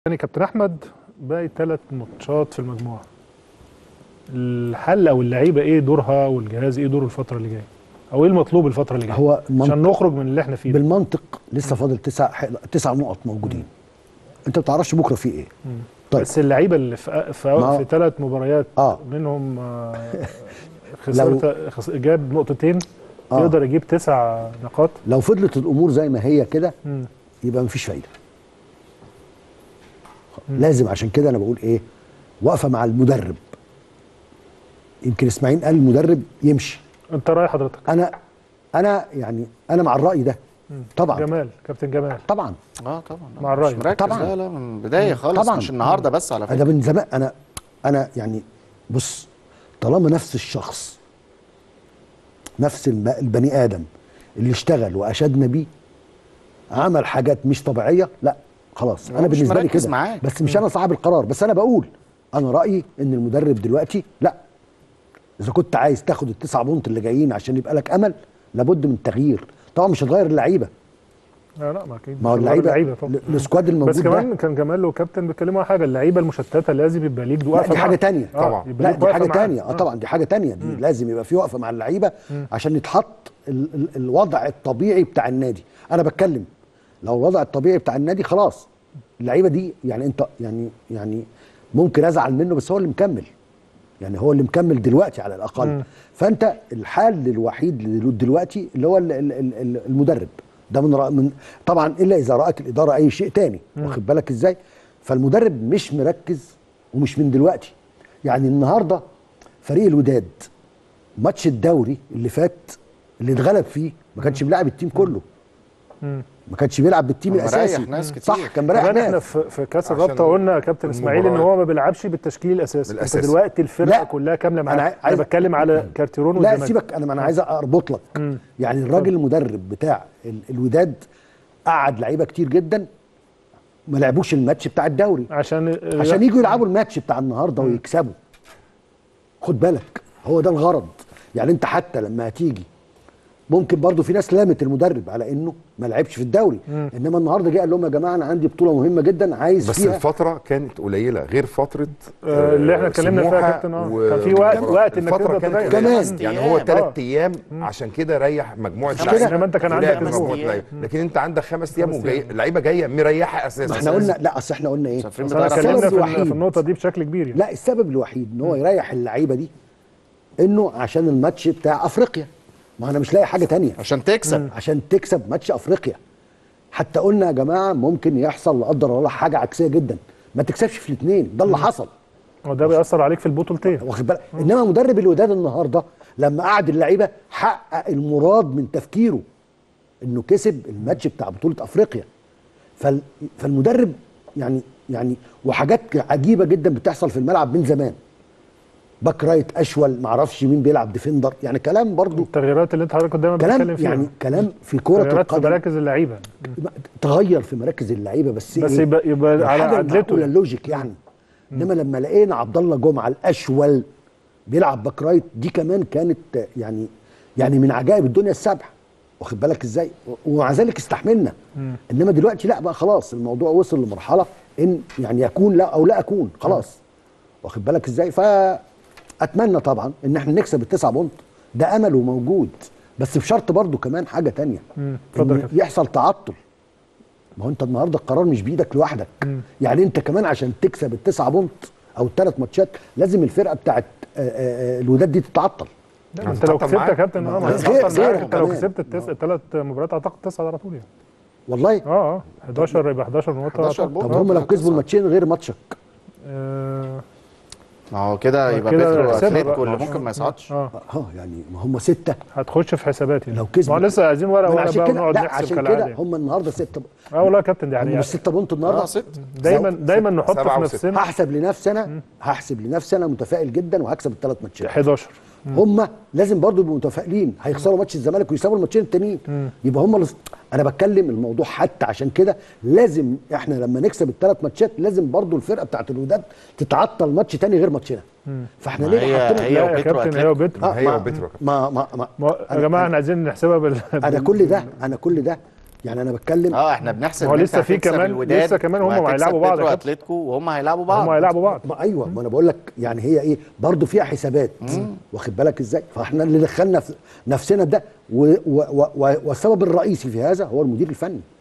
يعني كابتن احمد باقي 3 ماتشات في المجموعه. الحل او اللعيبه ايه دورها والجهاز ايه دوره الفتره اللي جايه؟ او ايه المطلوب الفتره اللي جايه؟ هو عشان نخرج من اللي احنا فيه. بالمنطق لسه فاضل 9 نقط موجودين. انت ما بتعرفش بكره في ايه. طيب بس اللعيبه اللي في 3 مباريات منهم جاب نقطتين يقدر يجيب 9 نقاط. لو فضلت الامور زي ما هي كده يبقى مفيش فايده. لازم، عشان كده انا بقول ايه، واقفه مع المدرب. يمكن اسماعيل قال المدرب يمشي. انت راي حضرتك؟ انا يعني انا مع الراي ده طبعا. كابتن جمال طبعا طبعا مع الراي طبعا. لا من البدايه خالص طبعا. مش النهارده بس على فكره، ده من زمان. انا يعني بص، طالما نفس الشخص نفس البني ادم اللي اشتغل واشدنا بيه عمل حاجات مش طبيعيه، لا خلاص انا بالنسبه لي كده معاك. بس مش انا صاحب القرار، بس انا بقول انا رايي ان المدرب دلوقتي لا، اذا كنت عايز تاخد ال9 بونت اللي جايين عشان يبقى لك امل لابد من تغيير. طبعا مش هتغير اللعيبه، لا ما اكيد، ما هو اللعيبه السكواد الموجود بس كمان كان جمال وكابتن بيتكلموا على حاجه، اللعيبه المشتته لازم يبقى ليك وقفه. دي حاجه ثانيه طبعا. لا دي حاجه ثانيه طبعا دي حاجه ثانيه. دي لازم يبقى في وقفه مع اللعيبه عشان يتحط الوضع الطبيعي بتاع النادي. انا بتكلم لو الوضع الطبيعي بتاع النادي خلاص اللعيبه دي يعني انت يعني ممكن ازعل منه، بس هو اللي مكمل، يعني هو اللي مكمل دلوقتي على الاقل. فانت الحل الوحيد دلوقتي اللي هو المدرب ده من طبعا، الا اذا رأت الاداره اي شيء تاني، واخد بالك ازاي. فالمدرب مش مركز ومش من دلوقتي. يعني النهارده فريق الوداد ماتش الدوري اللي فات اللي اتغلب فيه ما كانش بيلعب التيم كله، ما كانش بيلعب بالتيم الاساسي. صح، كان مريح ناس. احنا في كاس الرابطه قلنا يا كابتن اسماعيل ان هو ما بيلعبش بالتشكيل الاساسي. انت دلوقتي الفرقه كلها كامله معاك. انا بتكلم على كارتيرون والزمالك. لا سيبك، انا عايز اربط لك. يعني الراجل المدرب بتاع الوداد قعد لعيبه كتير جدا ما لعبوش الماتش بتاع الدوري عشان يجوا يلعبوا الماتش بتاع النهارده ويكسبوا. خد بالك هو ده الغرض. يعني انت حتى لما هتيجي ممكن برضو في ناس لامت المدرب على انه ما لعبش في الدوري، انما النهارده جه قال لهم يا جماعه انا عندي بطوله مهمه جدا عايز بس فيها. الفتره كانت قليله غير فتره اللي احنا اتكلمنا فيها يا كابتن. كان في وقت انك تقدر تغير كمان. يعني هو 3 ايام عشان كده ريح مجموعه لعيبه. انما انت كان عندك اسبوع، لكن انت عندك 5 ايام اللعيبه جايه مريحه اساسا. احنا قلنا لا، اصل احنا قلنا ايه؟ اتكلمنا في النقطه دي بشكل كبير يعني. لا السبب الوحيد ان هو يريح اللعيبه دي انه عشان الماتش بتاع افريقيا. ما انا مش لاقي حاجه تانية عشان تكسب ماتش افريقيا. حتى قلنا يا جماعه ممكن يحصل لا قدر الله حاجه عكسيه جدا ما تكسبش في الاثنين. ده اللي حصل، وده بيأثر عليك في البطولتين، واخد بالك. انما مدرب الوداد النهارده لما قعد اللعيبه حقق المراد من تفكيره انه كسب الماتش بتاع بطوله افريقيا. فالمدرب يعني وحاجات عجيبه جدا بتحصل في الملعب من زمان. باك رايت اشول، معرفش مين بيلعب ديفندر، يعني كلام برضو. التغييرات اللي انت حضرتك دايما بتتكلم فيها، يعني كلام في كوره القدم. في مراكز اللعيبه تغير في مراكز اللعيبه، بس يبقى على عدلته ولا اللوجيك يعني. انما لما لقينا عبد الله جمعه الاشول بيلعب باك رايت، دي كمان كانت يعني من عجائب الدنيا السبع، واخد بالك ازاي. ومع ذلك استحملنا. انما دلوقتي لا بقى خلاص الموضوع وصل لمرحله ان يعني يكون لا او لا اكون خلاص، واخد بالك ازاي. اتمنى طبعا ان احنا نكسب ال9 بونت، ده امل وموجود، بس بشرط برضو كمان حاجه تانية، إن يحصل تعطل. ما هو انت النهارده القرار مش بايدك لوحدك. يعني انت كمان عشان تكسب ال9 بونت او ال3 ماتشات لازم الفرقه بتاعت الوداد دي تتعطل. انت لو كسبت يا كابتن انت لو كسبت ال3 مباريات اعتقد تصعد على طول يعني. والله 11 يبقى 11 نقطه. طب هم لو كسبوا الماتشين غير ماتشك ما هو كده يبقى بيترو اتلتيكو اللي ممكن ما يصعدش. يعني ما هم 6 هتخش في حسابات يعني. لو كسبوا ما لسه عايزين ورقه بقى ونقعد نحسب عشان كده هم النهارده 6. والله يا كابتن دي يعني مش 6 بونت النهارده. دايما نحط في نفسنا. هحسب لنفسي انا متفائل جدا وهكسب ال3 ماتشات 11. هم لازم برضو يبقوا متفائلين، هيخسروا ماتش الزمالك ويكسبوا الماتشين التانيين، يبقى هم انا بتكلم الموضوع. حتى عشان كده لازم احنا لما نكسب ال3 ماتشات لازم برضو الفرقه بتاعت الوداد تتعطل ماتش تاني غير ماتشنا. فاحنا ليه حاطين هي وبيترو ما يا جماعه احنا عايزين نحسبها انا كل ده يعني انا بتكلم احنا بنحسب هو لسه في كمان لسه كمان هم هيلعبوا بعض يا كابتن. اتلتيكو وهم هيلعبوا بعض. هم هيلعبوا بعض. ايوه ما انا بقول لك يعني هي ايه برضه فيها حسابات واخد بالك ازاي؟ فاحنا اللي دخلنا في نفسنا ده والسبب الرئيسي في هذا هو المدير الفني.